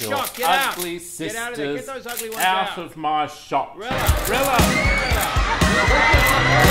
shop. Get out. Ugly Get sisters out of there. Get those ugly ones out of my shop. Rella. Rella. Rella.